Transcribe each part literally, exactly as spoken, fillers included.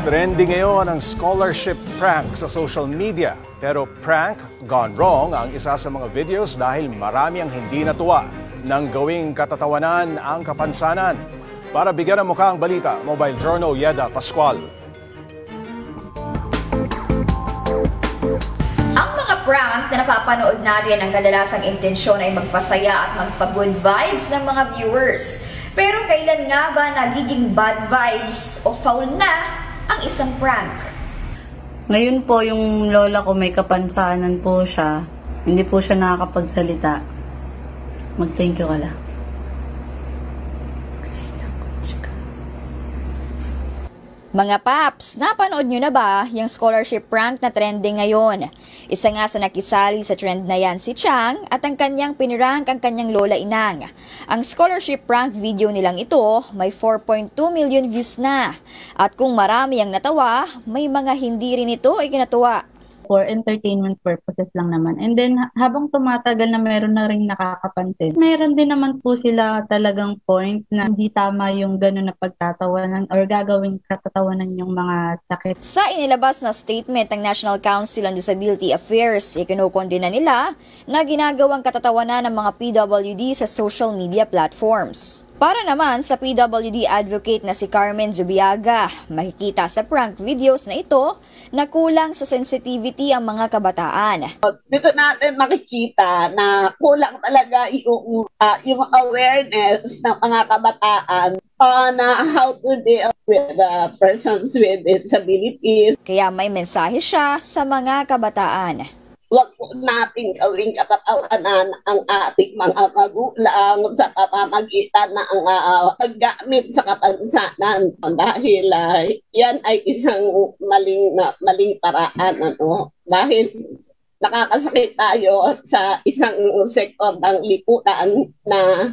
Trending ngayon ang scholarship prank sa social media. Pero prank gone wrong ang isa sa mga videos dahil marami ang hindi natuwa nang gawing katatawanan ang kapansanan. Para bigyan ng mukha ang balita, Mobile Journal Yeda Pascual. Ang mga prank na napapanood natin ang kadalasang intensyon ay magpasaya at magpa-good vibes ng mga viewers. Pero kailan nga ba nagiging bad vibes o foul na ang isang prank? Ngayon po, yung lola ko may kapansanan po siya. Hindi po siya nakakapagsalita. Mag-thank you ka lang. Mga paps, napanood nyo na ba yung scholarship prank na trending ngayon? Isa nga sa nakisali sa trend na yan si Chang at ang kanyang pinirank ang kanyang lola inang. Ang scholarship prank video nilang ito may four point two million views na. At kung marami ang natawa, may mga hindi rin ito ay kinatuwa. For entertainment purposes lang naman. And then, habang tumatagal na meron na rin nakakapansin, meron din naman po sila talagang point na hindi tama yung gano'n na pagtatawanan or gagawing katatawanan yung mga sakit. Sa inilabas na statement ng National Council on Disability Affairs, ikinukondena nila na ginagawang katatawanan ng mga P W D sa social media platforms. Para naman sa P W D advocate na si Carmen Zubiaga, makikita sa prank videos na ito na kulang sa sensitivity ang mga kabataan. Dito natin makikita na kulang talaga yung, uh, yung awareness ng mga kabataan uh, na how to deal with uh, persons with disabilities. Kaya may mensahe siya sa mga kabataan. Huwag po nating gawing katatawanan ang ating mga magulang sa pamamagitan ng uh, paggamit sa kapansanan dahil uh, yan ay isang maling, uh, maling paraan. Ano? Dahil nakakasakit tayo sa isang sektor ng lipunan na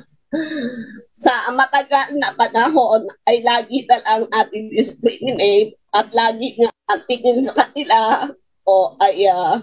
sa matagal na panahon ay lagi na lang natin discriminate at lagi nga ang tingin sa kanila o ay uh,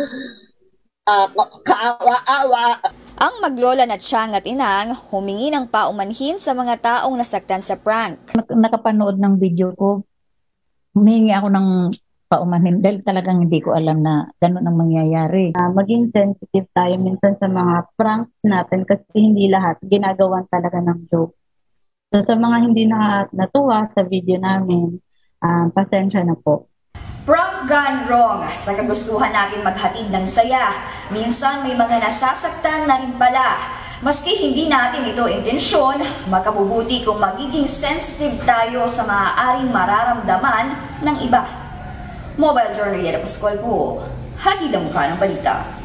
Uh, kaawa-awa. Ang maglola na Chang at Inang humingi ng paumanhin sa mga taong nasaktan sa prank. Nakapanood ng video ko, humingi ako ng paumanhin dahil talagang hindi ko alam na gano'n ang mangyayari. Uh, maging sensitive tayo minsan sa mga pranks natin kasi hindi lahat ginagawan talaga ng joke. So, sa mga hindi na natuwa sa video namin, uh, pasensya na po. Prank gone wrong. Sa kagustuhan natin maghatid ng saya, minsan may mga nasasaktan na rin pala. Maski hindi natin ito intensyon, makabubuti kung magiging sensitive tayo sa maaaring mararamdaman ng iba. Mobile Journal Yeda Pascual po, hatid ang mukha ng balita.